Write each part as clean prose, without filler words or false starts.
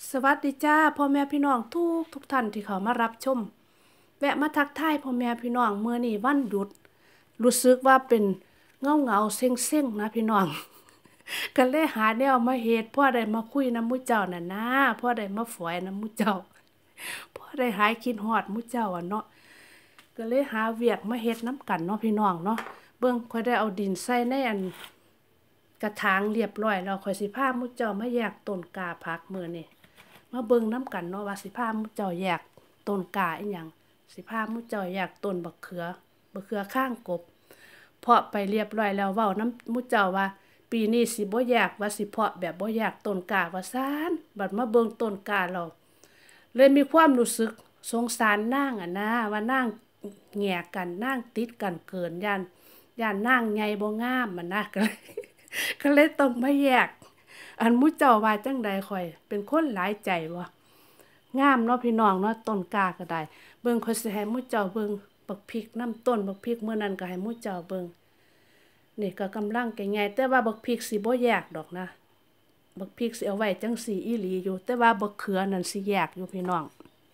สวัสดีจ้าพ่อแม่พี่น้องทุกท่านที่เขามารับชมแวะมาทักทายพ่อแม่พี่น้องเมื่อนี้วันหยุดรู้สึกว่าเป็นเงาเซ็งนะพี่น้องก็เลยหาแนวมาเฮ็ดพ่อได้มาคุยนำหมู่เจ้าน่ะนะพ่อได้มาฝอยนำหมู่เจ้าพ่อได้หายคิดฮอดหมู่เจ้าอ่ะเนาะก็เลยหาเวียกมาเฮ็ดน้ำกันเนาะพี่น้องเนาะเบิ่งค่อยได้เอาดินใส่ในกระถางเรียบร้อยแล้วค่อยสิพาหมู่เจ้ามาแยกต้นกาผักมื้อนี้ มาเบิ่งน้ำกันเนาะว่าสิพาหมู่เจ้าแยกต้นกาอีหยังสิพาหมู่เจ้าแยกต้นบักเขือข้างกบเพาะไปเรียบร้อยแล้วเว้านำหมู่เจ้าว่าปีนี้สิบ่แยกว่าสิเพาะแบบบ่แยกต้นกาว่าซ่านบัดมาเบิ่งต้นกาแล้วเลยมีความรู้สึกสงสารนางอ่ะนะว่านางแหง่กันนางติดกันเกินย่านนางใหญ่บ่งามมันนะก็เลยต้องมาแยก อันหมู่เจ้าว่าจังใดข่อยเป็นคนหลายใจบ่งามเนาะพี่น้องเนาะต้นกาก็ได้เบิ่งข่อยสิให้หมู่เจ้าเบิ่งบักพริกน้ำต้นบักพริกมื้อนั้นก็ให้หมู่เจ้าเบิ่งนี่ก็กำลังใหญ่แต่ว่าบักพริกสิบ่แยกดอกนะบักพริกสิเอาไว้จังซี่อีหลีอยู่แต่ว่าบักเขือนั่นสิแยกอยู่พี่น้อง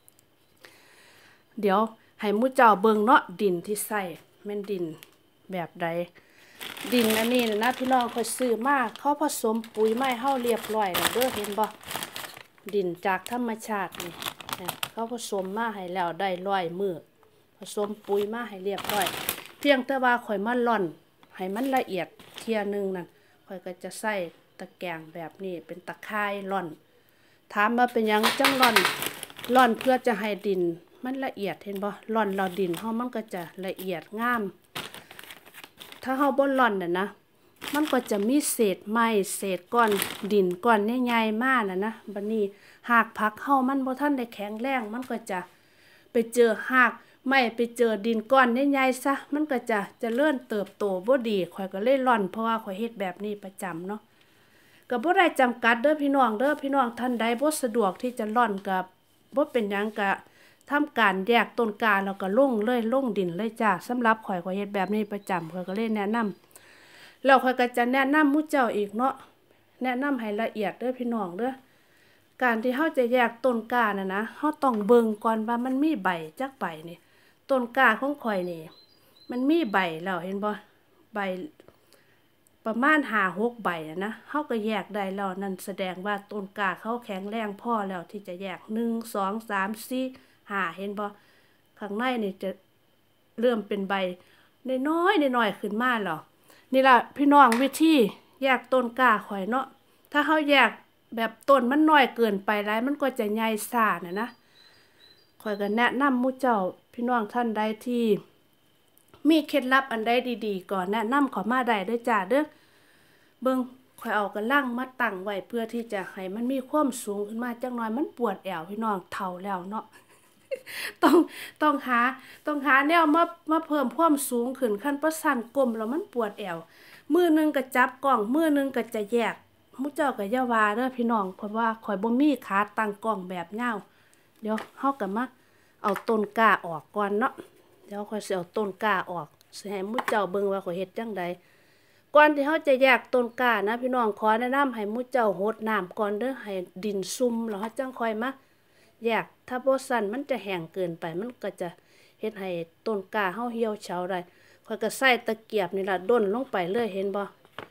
เดี๋ยวให้หมู่เจ้าเบิ่งเนาะดินที่ใส่แม่นดินแบบใด ดินอันนี้นะพี่น้องค่อยซื้อมาเขาผสมปุ๋ยไม้เฮาเรียบร้อยแล้วเด้อเห็นบ่ดินจากธรรมชาตินี่เขาผสมมาให้แล้วได้100 มื้อผสมปุ๋ยมาให้เรียบร้อยเพียงแต่ว่าข่อยมาร่อนให้มันละเอียดเที่ยนึงนั่นข่อยก็จะใส่ตะแกรงแบบนี้เป็นตะข่ายร่อนถามว่าเป็นหยังจังร่อนเพื่อจะให้ดินมันละเอียดเห็นบ่ร่อนแล้วดินเฮามันก็จะละเอียดงามถ้าเฮาบ่ร่อนน่ะนะมันก็จะมีเศษไม้เศษก้อนดินก้อนใหญ่ๆมาน่ะนะบัดนี้หากผักเฮามันบ่ทันได้แข็งแรงมันก็จะไปเจอหากไม้ไปเจอดินก้อนใหญ่ๆซะมันก็จะเจริญเติบโตบ่ดีข่อยก็เลยร่อนเพราะว่าข่อยเฮ็ดแบบนี้ประจำเนาะก็บ่ได้จำกัดเด้อพี่น้องท่านใดบ่สะดวกที่จะร่อนก็บ่เป็นหยังก็ทำการแยกต้นกาแล้วก็ลงดินเลยจ้าสำหรับข่อยเฮ็ดแบบนี้ประจำข่อยก็เลยแนะนำแล้วข่อยก็จะแนะนำหมู่เจ้าอีกเนาะแนะนำให้ละเอียดเด้อพี่น้องเด้อการที่เฮาจะแยกต้นกาน่ะนะเฮาต้องเบิ่งก่อนว่ามันมีใบจักใบนี่ต้นกาของข่อยนี่มันมีใบแล้วเห็นบ่ใบประมาณ5-6 ใบนะเฮาก็แยกได้แล้วนั่นแสดงว่าต้นกาเขาแข็งแรงพอแล้วที่จะแยก1 2 3 4 5เห็นบ่ข้างในนี่จะเริ่มเป็นใบน้อยๆขึ้นมาแล้วนี่ล่ะพี่น้องวิธีแยกต้นกล้าข่อยเนาะถ้าเฮาแยกแบบต้นมันน้อยเกินไปหลายมันก็จะใหญ่ซ่านะข่อยก็แนะนำหมู่เจ้าพี่น้องท่านใดที่มีเคล็ดลับอันใดดีๆก็แนะนำเข้ามาได้เด้อจ้าเด้อเบิ่งข่อยเอากระลังมาตั้งไว้เพื่อที่จะให้มันมีความสูงขึ้นมาจักหน่อยมันปวดแอวพี่น้องเฒ่าแล้วเนาะ ต้องต้องหาแนวมาเพิ่มความสูงขึ้นคันบ่ซั้นก้มแล้วมันปวดแอวมือหนึงก็จับกล้องมือหนึงก็จะแยกหมู่เจ้าก็อย่าว่าเด้อพี่น้องเพราะว่าข่อยบ่มีขาตั้งกล้องแบบยาวเดี๋ยวเฮาก็มาเอาต้นกล้าออกก่อนเนาะเดี๋ยวข่อยสิเอาต้นกล้าออกสิให้หมู่เจ้าเบิ่งว่าข่อยเฮ็ดจังใดก่อนที่เฮาจะแยกต้นกล้านะพี่น้องขอแนะนำให้หมู่เจ้ารดน้ำก่อนเด้อให้ดินซุ่มแล้วเฮาจังค่อยมาแยกถ้าบ่ซั่นมันจะแห้งเกินไปมันก็จะเฮ็ดให้ต้นกล้าเฮาเหี่ยวเฉาได้ข่อยก็ใส่ตะเกียบนี่ล่ะด้นลงไปเลยเห็นบ่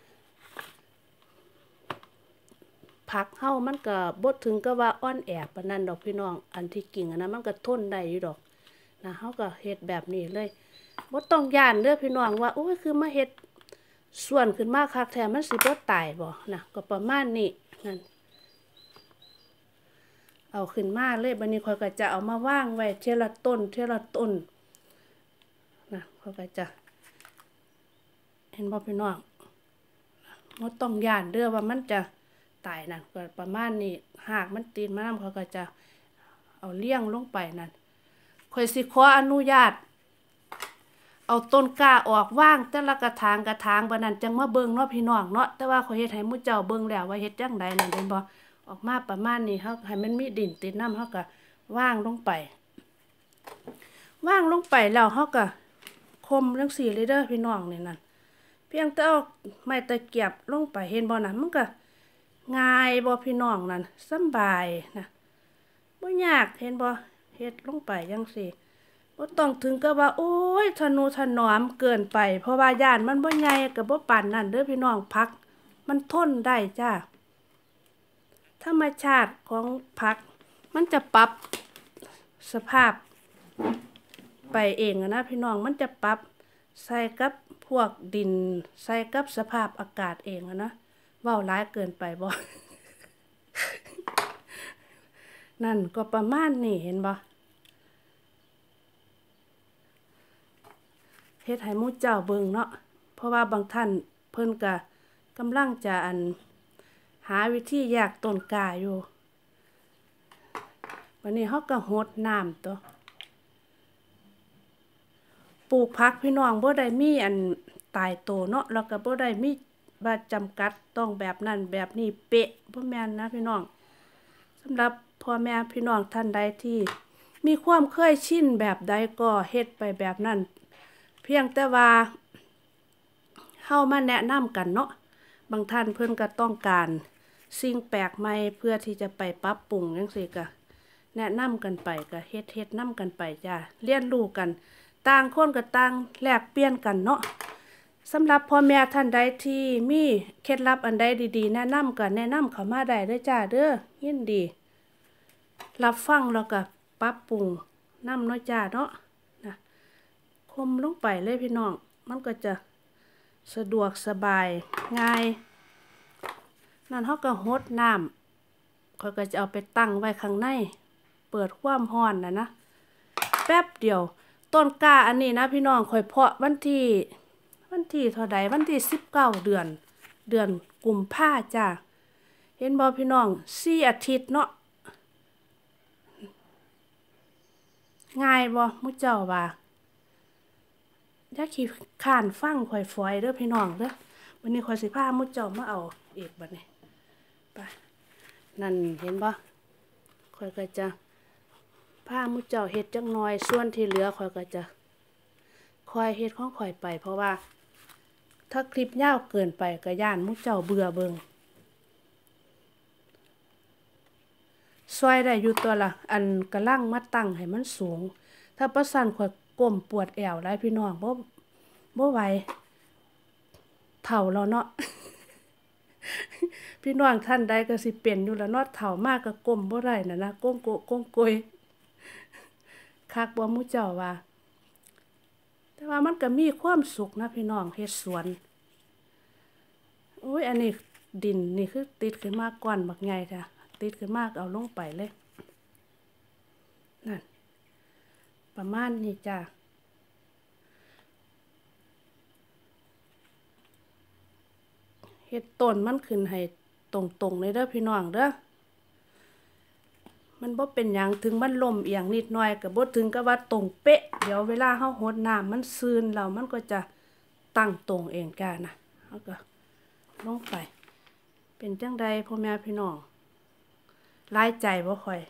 ผักเฮามันก็บ่ถึงกับว่าอ่อนแอปานนั้นดอกพี่น้องอันที่กิ่งอันนั้นมันก็ทนได้อยู่ดอกนะเฮาก็เฮ็ดแบบนี้เลยบ่ต้องย้านเด้อพี่น้องว่าโอ้ยคือมาเฮ็ดส่วนขึ้นมาคักแท้มันสิบ่ตายบ่นะก็ประมาณนี้นั่นเอาขึ้นมาเลยบัดนี้ข่อยก็จะเอามาวางไว้เทีละต้นนะข่อยก็จะเห็นบ่พี่น้องบ่ต้องย้านเด้อว่ามันจะตายนั่นก็ประมาณนี้หากมันตีนมานำข่อยก็จะเอาเลี้ยงลงไปนั่นข่อยสิขออนุญาตเอาต้นกล้าออกวางแต่ละกระถางบัดนั้นจังมาเบิ่งเนาะพี่น้องเนาะแต่ว่าข่อยเฮ็ดให้หมู่เจ้าเบิ่งแล้วว่าเฮ็ดจังไดนั่นเห็นบ่ออกมาประมาณนี้เฮาให้มันมีดินติดน้ำเฮาก็วางลงไปแล้วเฮาก็คมจังซี่เลยเด้อพี่น้องนี่นั่นเพียงแต่เอาไม้ตะเกียบลงไปเห็นบ่น่ะมันก็ง่ายบ่พี่น้องนั่นสำบายนะบ่ยากเห็นบ่เฮ็ดลงไปจังซี่บ่ต้องถึงกับว่าโอ้ยทะนุถนอมเกินไปเพราะว่าย่านมันบ่ใหญ่ก็บ่ปานนั้นเด้อพี่น้องผักมันทนได้จ้าธรรมชาติของผักมันจะปรับสภาพไปเองนะพี่น้องมันจะปรับใส่กับพวกดินใส่กับสภาพอากาศเองนะเว้าหลายเกินไปบ่ นั่นก็ประมาณนี้เห็นบ่เฮ็ดให้หมู่เจ้าเบิ่งเนาะเพราะว่าบางท่านเพิ่นก็กำลังจะหาวิธีแยกต้นกล้าอยู่วันนี้เฮาก็รดน้ำตัวปลูกผักพี่น้องบ่ได้มีตายตัวเนาะแล้วก็บ่ได้มีว่าจำกัดต้องแบบนั้นแบบนี้เป๊ะบ่แม่นนะพี่น้องสำหรับพ่อแม่พี่น้องท่านใดที่มีความเคยชินแบบใดก็เฮ็ดไปแบบนั้นเพียงแต่ว่าเฮามาแนะนำกันเนาะบางท่านเพิ่นก็ต้องการสิ่งแปลกใหม่เพื่อที่จะไปปรับปรุงจังซี่ก็แนะนำกันไปก็เฮ็ดนำกันไปจ้าเรียนรู้กันต่างคนก็ต่างแลกเปลี่ยนกันเนาะสำหรับพ่อแม่ท่านใดที่มีเคล็ดลับอันใดดีๆแนะนำก็แนะนำเข้ามาได้เด้อจ้าเด้อยินดีรับฟังแล้วก็ปรับปรุงนำเนาะจ้าเนาะนะคมลงไปเลยพี่น้องมันก็จะสะดวกสบายง่ายนั่นเฮาก็รดน้ำเขาก็จะเอาไปตั้งไว้ข้างในเปิดความร้อนนะแป๊บเดียวต้นกล้าอันนี้นะพี่น้องค่อยเพาะวันที่เท่าใดวันที่19เดือนกุมภาจ้าเห็นบ่พี่น้อง4อาทิตย์เนาะง่ายบ่มุเจ้าว่าอย่าขี้ข้านฟังข่อยฝอยเด้อพี่น้องเด้อวันนี้ข่อยสิพามุเจ้ามาเอาอีกบัดนี้ไปนั่นเห็นบ่ข่อยก็จะพามุเจ้าเฮ็ดจักหน่อยส่วนที่เหลือข่อยก็จะคอยเฮ็ดของข่อยไปเพราะว่าถ้าคลิปยาวเกินไปก็ย่านมุเจ้าเบื่อเบิ่งซอยได้อยู่ตัวละกะลังมาตั้งให้มันสูงถ้าบ่ซั้นข่อยก้มปวดแอวหลายพี่น้องบ่ไหวเฒ่าแล้วเนาะ พี่น้องท่านใดก็สิเป็นอยู่แล้วเนาะเฒ่ามากก็ก้มบ่ได้นะก้มโกก้มโกยคักบ่หมู่เจ้าว่าแต่ว่ามันก็มีความสุขนะพี่น้องเฮ็ดสวนโอ้ยอันนี้ดินนี่คือติดขึ้นมาก้อนบักใหญ่จ้ะติดขึ้นมาเอาลงไปเลยนั่นประมาณนี้จ้ะเฮ็ดต้นมันขึ้นให้ตรงๆเลยเด้อพี่น้องเด้อมันบ่เป็นหยังถึงมันล่มเอียงนิดหน่อยก็บ่ถึงกับว่าตรงเป๊ะเดี๋ยวเวลาเฮารดน้ำมันซึนแล้วมันก็จะตั้งตรงเองจ้านะเฮาก็ลงไปเป็นจังใดพ่อแม่พี่น้องหลายใจบ่ค่อย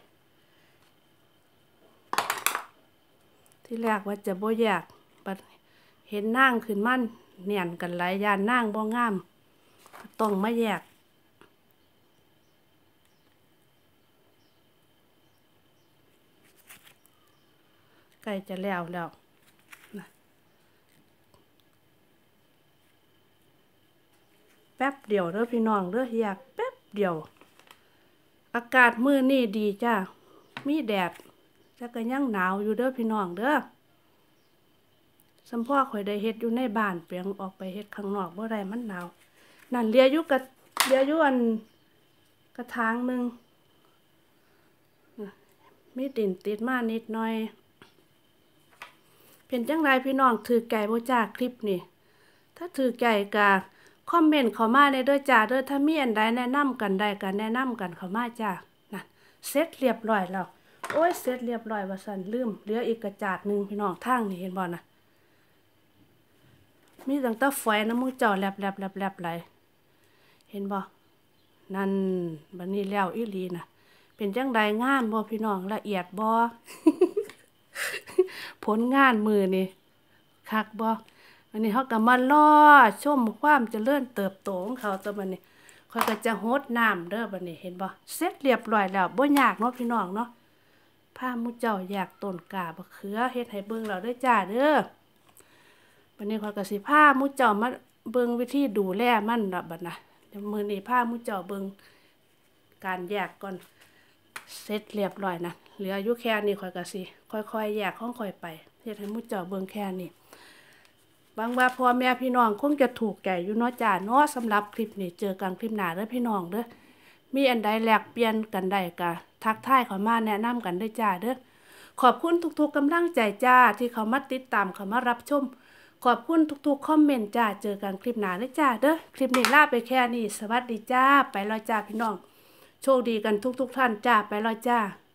ที่แรกว่าจะบ่อยากบัดเห็นนางขึ้นมาแน่นกันหลายย่านนางบ่งามต้องมาแยกใกล้จะแล้วนะแป๊บเดียวเด้อพี่น้องเด้ออยากแป๊บเดียวอากาศมื้อนี้ดีจ้ามีแดดแต่ก็ยังหนาวอยู่เด้อพี่น้องเด้อสำพ่อข่อยได้เฮ็ดอยู่ในบ้านเปียงออกไปเฮ็ดข้างนอกบ่ได้มันหนาวนั่นเหลืออยู่กระถางนึงมีดินติดมานิดหน่อยเป็นจังไรพี่น้องถือไก่บ่จ้าคลิปนี่ถ้าถือไก่ก็คอมเมนต์เข้ามาได้เด้อจ้าเด้อถ้ามีอันใดแนะนำกันได้ก็แนะนำกันเข้ามาจ้านั่นเสร็จเรียบร้อยแล้วโอ้ยเสร็จเรียบร้อยว่าซั่นลืมเหลืออีกกระจาดนึงพี่น้องทางนี่เห็นบ่น่ะมีตั้งแต่ฝอยน้ำมูกเจ้าแลบไหลเห็นบ่นั่นบัดนี้แล้วอีหลีน่ะเป็นจังใดงามบ่พี่น้องละเอียดบ่ ผลงานมือนี่คักบ่อันนี้เฮาก็มารอชมความเจริญเติบโตของเขาตัวมันนี่ค่อยก็จะโฮดน้ำเด้อบัดนี้เห็นบ่เสร็จเรียบร้อยแล้วบ่ยากเนาะพี่น้องเนาะพาหมู่เจ้าอยากต้นกาบักเขือเฮ็ดให้เบิ่งแล้วเด้อจ้าเด้อบัดนี้ข้อยก็สิพาหมู่เจ้ามาเบิ่งวิธีดูแลมันล่ะบัดน่ะเดี๋ยวมื้อนี้พาหมู่เจ้าเบิ่งการแยกก่อนเสร็จเรียบร้อยนะเหลืออยู่แค่นี้ข้อยก็สิค่อยๆแยกของข้อยไปเฮ็ดให้หมู่เจ้าเบิ่งแค่นี้บางว่าพ่อแม่พี่น้องคงจะถูกใจอยู่เนาะจ้าเนาะสำหรับคลิปนี้เจอกันคลิปหน้าเด้อพี่น้องเด้อมีอันใดแลกเปลี่ยนกันได้ก็ทักทายเข้ามาแนะนำกันเด้อจ้าเด้อขอบคุณทุกๆกำลังใจจ้าที่เขามาติดตามเขามารับชมขอบคุณทุกๆคอมเมนต์จ้าเจอกันคลิปหน้าเด้อจ้าเด้อคลิปนี้ลาไปแค่นี้สวัสดีจ้าไปแล้วจ้าพี่น้องโชคดีกันทุกท่านจ้าไปแล้วจ้า